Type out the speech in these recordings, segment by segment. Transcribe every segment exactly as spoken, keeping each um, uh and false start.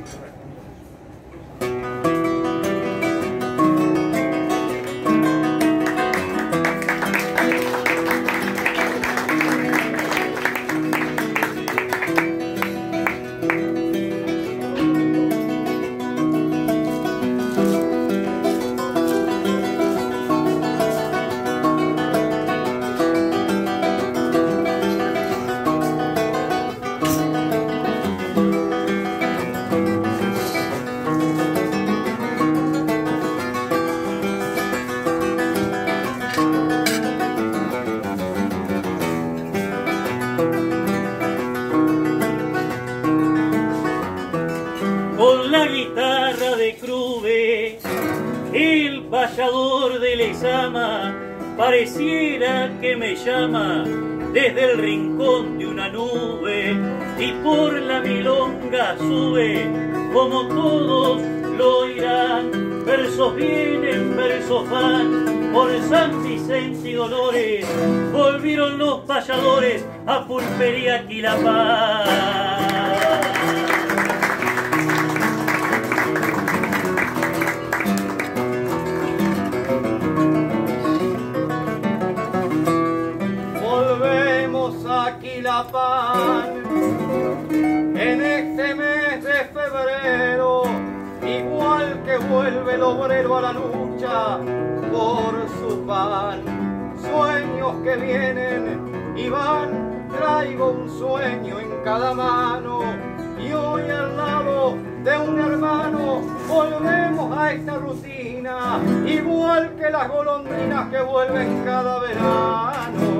Con la guitarra de Crube, el payador de Lezama pareciera que me llama desde el rincón de una nube, y por la milonga sube como todos lo oirán. Versos vienen, versos van, por San Vicente y Dolores volvieron los payadores a Pulpería Quilapán. Quilapán en este mes de febrero, igual que vuelve el obrero a la lucha por su pan. Sueños que vienen y van, traigo un sueño en cada mano, y hoy al lado de un hermano volvemos a esta rutina, igual que las golondrinas que vuelven cada verano.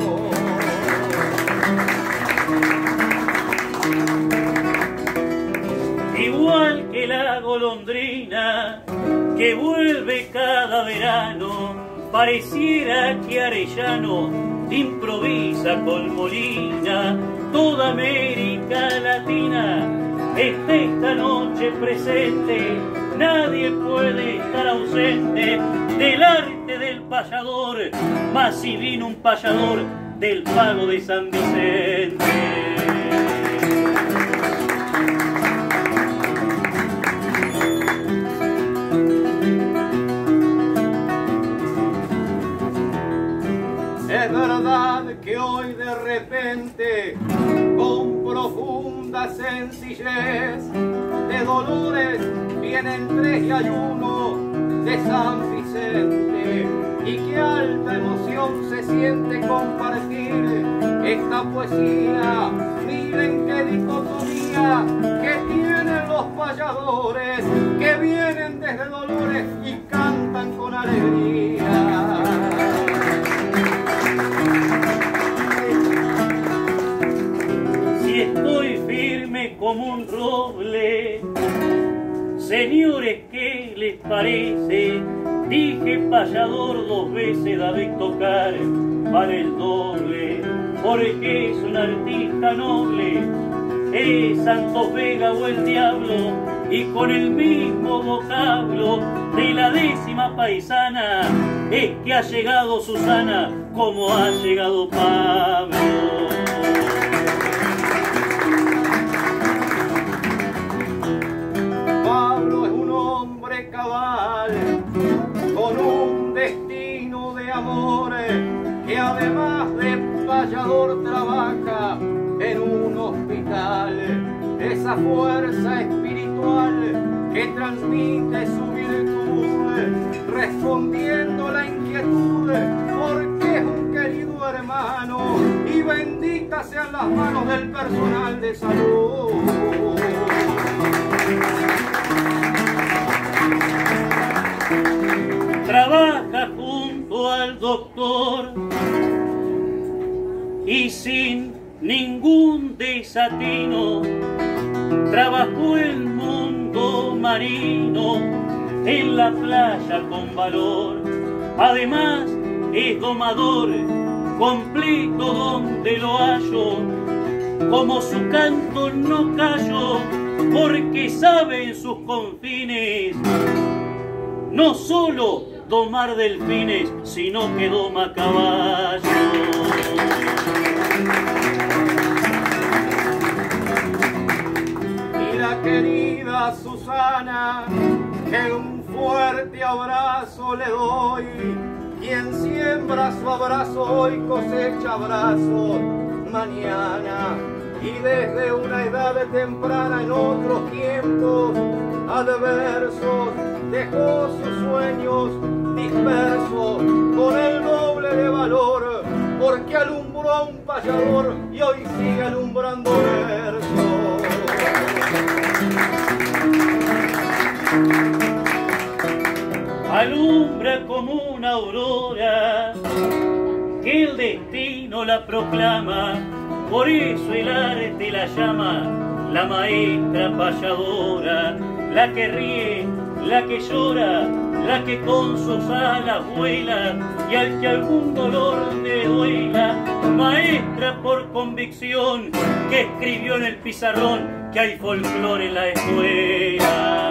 Igual que la golondrina que vuelve cada verano, pareciera que Arellano improvisa con Molina. Toda América Latina está esta noche presente, nadie puede estar ausente del arte del payador, más si vino un payador del pago de San Vicente. Es verdad que hoy de repente, con profunda sencillez, de Dolores vienen tres y hay uno de San Vicente, y qué alta emoción se siente compartir esta poesía. Miren qué dicotomía que tienen los payadores, que vienen desde Dolores y cantan con alegría. Si estoy firme como un roble, señores, ¿qué les parece? Dije payador dos veces, David tocar vale el doble, porque es un artista noble, es Santos Vega o el Diablo, y con el mismo vocablo de la décima paisana es que ha llegado Susana como ha llegado Pablo. Pablo es un hombre cabal, con un destino de amores, que además de payador trabaja en un hospital. Esa fuerza espiritual que transmite su virtud, respondiendo la inquietud, porque es un querido hermano, y benditas sean las manos del personal de salud. Trabaja junto al doctor y sin ningún desatino trabajó el mundo marino en la playa con valor. Además es domador completo donde lo hallo, como su canto no callo, porque sabe en sus confines no solo domar delfines, sino que doma caballos. Y la querida Susana, que un fuerte abrazo le doy. Quien siembra su abrazo hoy cosecha abrazos mañana. Y desde una edad temprana en otros tiempos adversos dejó sus sueños dispersos con el doble de valor, porque alumbró a un payador y hoy sigue alumbrando versos. Alumbra como una aurora que el destino la proclama, por eso el arte la llama la maestra payadora, la que ríe, la que llora, la que con sus alas vuela, y al que algún dolor le duela, maestra por convicción, que escribió en el pizarrón que hay folclore en la escuela.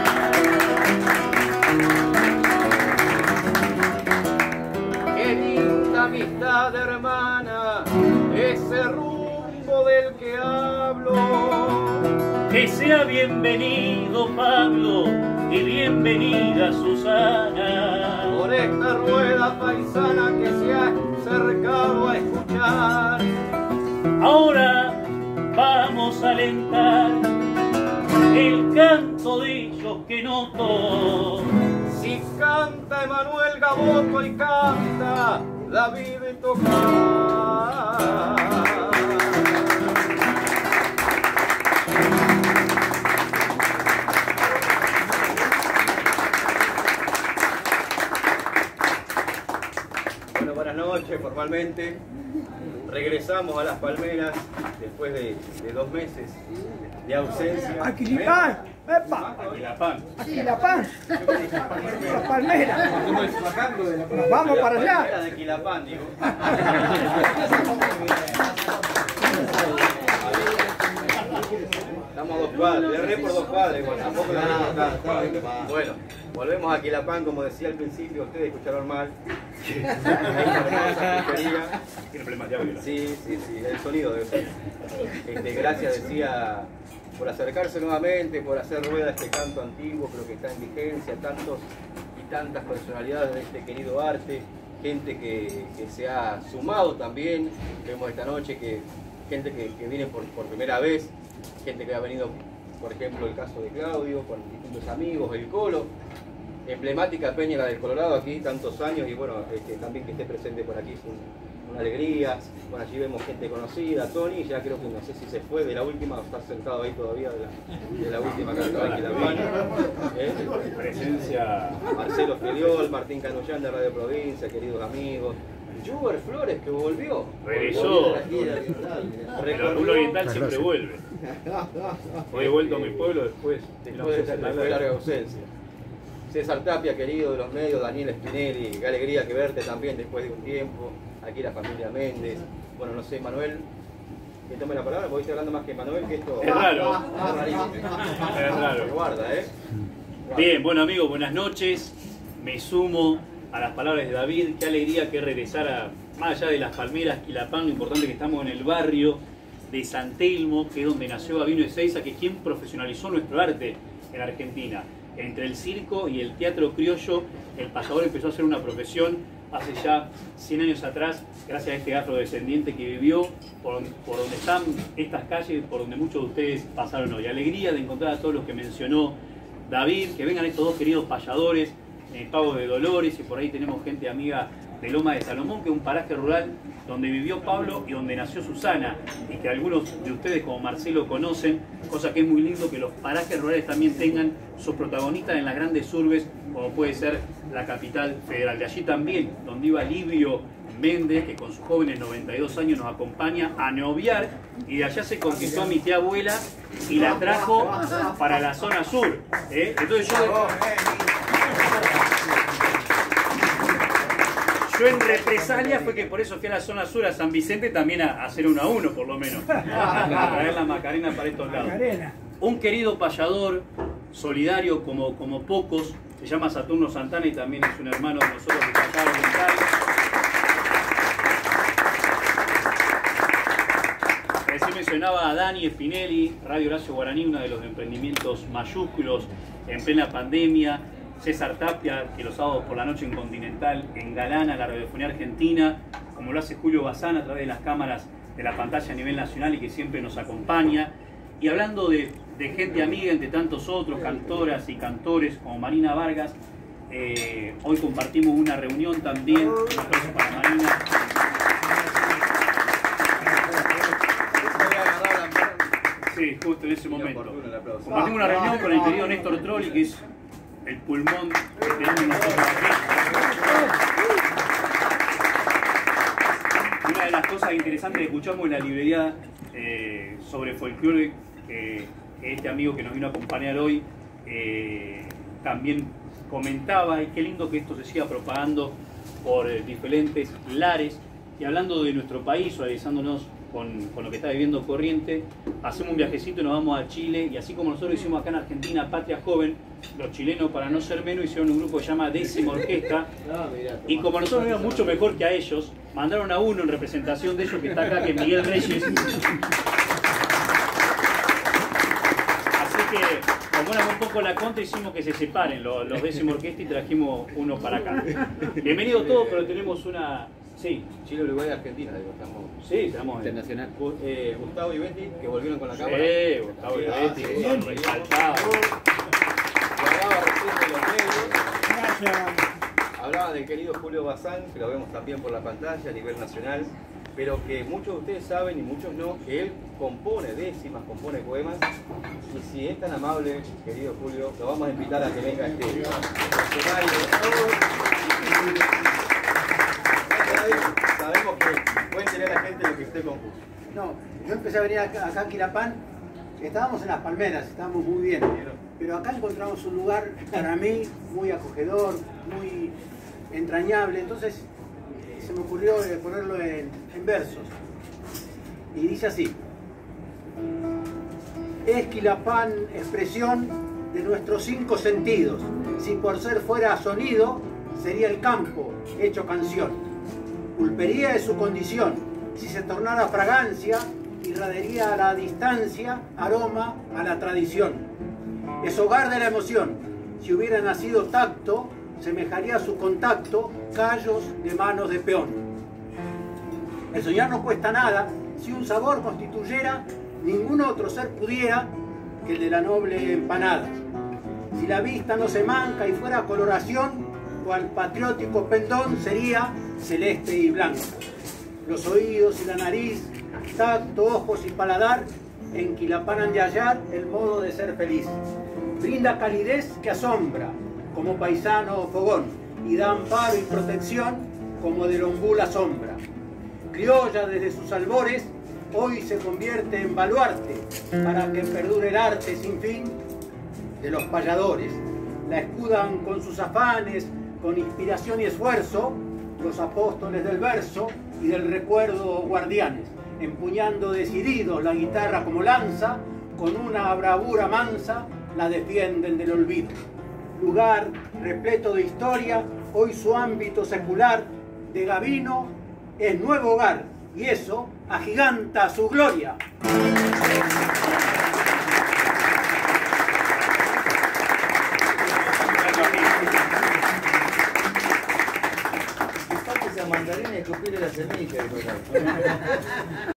Qué linda amistad, hermana, ese rumbo del que hablo. Que sea bienvenido Pablo y bienvenida Susana. Por esta rueda paisana que se ha acercado a escuchar. Ahora vamos a alentar el canto de ellos que noto. Si canta Emanuel Gaboto y canta David Tocar. Bueno, buenas noches, formalmente. Regresamos a Las Palmeras después de, de dos meses de ausencia. Aquilipán, ¡epa! Aquilapán. Aquilapán, Las Palmeras. Nos vamos para allá. De Quilapán, digo. Estamos a dos cuadras, le erré por dos cuadras, igual, tampoco le erré tanto. Bueno, volvemos a Quilapán, como decía al principio, ustedes escucharon mal. Tiene problemas de audio. Sí, sí, sí, el sonido debe ser. Este, gracias, decía, por acercarse nuevamente, por hacer rueda este canto antiguo, creo que está en vigencia, tantos y tantas personalidades de este querido arte, gente que, que se ha sumado también, vemos esta noche que gente que, que viene por, por primera vez, gente que ha venido, por ejemplo, el caso de Claudio, con distintos amigos, el Colo, emblemática peña la del Colorado aquí, tantos años, y bueno, este, también que esté presente por aquí es un, una alegría. Bueno, allí vemos gente conocida, Tony, ya creo que no sé si se fue de la última o está sentado ahí todavía de la, de la última carta de la ¿eh? Presencia. Marcelo Feliol, Martín Canullán de Radio Provincia, queridos amigos. Juber Flores, que volvió. Regresó. El orgullo oriental siempre vuelve. Hoy he vuelto a mi pueblo después, después de una larga ausencia. César Tapia, querido de los medios, Daniel Spinelli, qué alegría que verte también después de un tiempo. Aquí la familia Méndez. Bueno, no sé, Manuel, que tome la palabra, porque estoy hablando más que Manuel, que esto es raro. Es rarísimo. Es raro. Guarda, ¿eh? Guarda. Bien, bueno amigos, buenas noches. Me sumo a las palabras de David. Qué alegría que regresar a, más allá de Las Palmeras, Quilapán, lo importante que estamos en el barrio de San Telmo, que es donde nació Gabino Ezeiza, que es quien profesionalizó nuestro arte en Argentina. Entre el circo y el teatro criollo, el payador empezó a hacer una profesión hace ya cien años atrás, gracias a este afrodescendiente que vivió por, por donde están estas calles, por donde muchos de ustedes pasaron hoy. Alegría de encontrar a todos los que mencionó David, que vengan estos dos queridos payadores, eh, Pavo de Dolores, y por ahí tenemos gente amiga de Loma de Salomón, que es un paraje rural donde vivió Pablo y donde nació Susana, y que algunos de ustedes como Marcelo conocen, cosa que es muy lindo que los parajes rurales también tengan sus protagonistas en las grandes urbes, como puede ser la capital federal. De allí también, donde iba Livio Méndez, que con sus jóvenes noventa y dos años nos acompaña a noviar, y de allá se conquistó a mi tía abuela y la trajo para la zona sur. ¿eh? Entonces yo... Yo en represalia fue que por eso fui a la zona sur, a San Vicente, también a hacer uno a uno, por lo menos. A traer la Macarena para estos lados. Un querido payador, solidario como, como pocos, se llama Saturno Santana y también es un hermano de nosotros de Payado Oriental. mencionaba a Dani Spinelli, Radio Horacio Guaraní, uno de los emprendimientos mayúsculos en plena pandemia. César Tapia, que los sábados por la noche en Continental engalana la radiofonía argentina, como lo hace Julio Bazán a través de las cámaras de la pantalla a nivel nacional y que siempre nos acompaña. Y hablando de, de gente amiga, entre tantos otros, cantoras y cantores como Marina Vargas, eh, hoy compartimos una reunión también. Un aplauso para Marina. Sí, justo en ese momento. Compartimos una reunión con el querido Néstor Trolli, que es el pulmón que tenemos nosotros aquí. Una de las cosas interesantes que escuchamos en la librería eh, sobre folclore, eh, que este amigo que nos vino a acompañar hoy eh, también comentaba, y qué lindo que esto se siga propagando por eh, diferentes lares. Y hablando de nuestro país, solidarizándonos con, con lo que está viviendo Corriente, hacemos un viajecito y nos vamos a Chile, y así como nosotros hicimos acá en Argentina Patria Joven, los chilenos, para no ser menos, hicieron un grupo que se llama Décima Orquesta, y como nosotros vimos mucho mejor que a ellos, mandaron a uno en representación de ellos que está acá, que es Miguel Reyes. Así que, como éramos un poco la contra, hicimos que se separen los, los Décima Orquesta y trajimos uno para acá. Bienvenido todos, pero tenemos una... Sí. Chile, Uruguay, Argentina, digo, estamos. Sí, estamos internacional. Eh, Gustavo y Betty, que volvieron con la cámara. Sí, Gustavo y Betty, sí, que son resaltados. Hablaba recién de los medios. Gracias. Hablaba del querido Julio Bazán, que lo vemos también por la pantalla a nivel nacional, pero que muchos de ustedes saben y muchos no, que él compone décimas, compone poemas. Y si es tan amable, querido Julio, lo vamos a invitar a que venga a este escenario. Sabemos que pueden tener a la gente lo que usted compuso. No, yo empecé a venir acá, acá en Quilapán, estábamos en las palmeras, estábamos muy bien, pero acá encontramos un lugar para mí muy acogedor, muy entrañable, entonces eh, se me ocurrió eh, ponerlo en, en versos. Y dice así: es Quilapán expresión de nuestros cinco sentidos, si por ser fuera sonido, sería el campo hecho canción. Pulpería es su condición, si se tornara fragancia, irradiaría a la distancia, aroma a la tradición. Es hogar de la emoción, si hubiera nacido tacto, semejaría a su contacto callos de manos de peón. El soñar no cuesta nada, si un sabor constituyera, ningún otro ser pudiera que el de la noble empanada. Si la vista no se manca y fuera coloración, cual patriótico pendón sería celeste y blanco. Los oídos y la nariz, tacto, ojos y paladar, en Quilapán han de hallar el modo de ser feliz. Brinda calidez que asombra, como paisano o fogón, y da amparo y protección, como del ombú la sombra. Criolla desde sus albores, hoy se convierte en baluarte, para que perdure el arte sin fin de los payadores. La escudan con sus afanes, con inspiración y esfuerzo, los apóstoles del verso y del recuerdo guardianes, empuñando decididos la guitarra como lanza, con una bravura mansa la defienden del olvido. Lugar repleto de historia, hoy su ámbito secular de Gavino es nuevo hogar, y eso agiganta su gloria. Mandarina y escupirle la semilla.